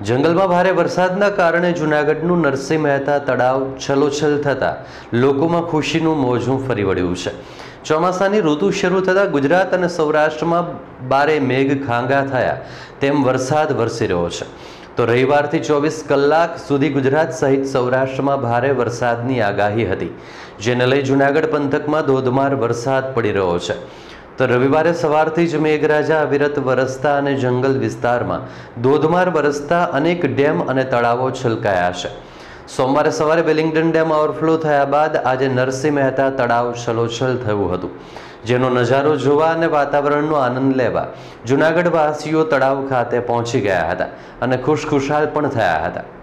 જંગલમાં ભારે વરસાદના કારણે જૂનાગઢનું નરસિંહ મહેતા તળાવ છલોછલ થતાં લોકોમાં ખુશીનું મોજું ફરી વળ્યું છે। ચોમાસાની ઋતુ શરૂ થતાં ગુજરાત અને સૌરાષ્ટ્રમાં બારે મેઘ ખાંગા થયા તેમ વરસાદ વરસી રહ્યો છે। તો રવિવારથી 24 કલાક સુધી ગુજરાત સહિત સૌરાષ્ટ્રમાં ભારે વરસાદની આગાહી હતી, જેને લઈ જૂનાગઢ પંથકમાં ધોધમાર વરસાદ પડી રહ્યો છે। તો રવિવારે સવારથી જ મેઘરાજા અવિરત વરસતા અને જંગલ વિસ્તારમાં ધોધમાર વરસતા અનેક ડેમ અને તળાવો છલકાયા છે। સોમવારે સવારે વેલિંગ્ટન ડેમ ઓવરફ્લો થયા બાદ આજે નરસિંહ મહેતા તળાવ છલોછલ થયું હતું, જેનો નજારો જોવા અને વાતાવરણનો આનંદ લેવા જૂનાગઢ વાસીઓ તળાવ ખાતે પહોંચી ગયા હતા અને ખુશખુશાલ પણ થયા હતા।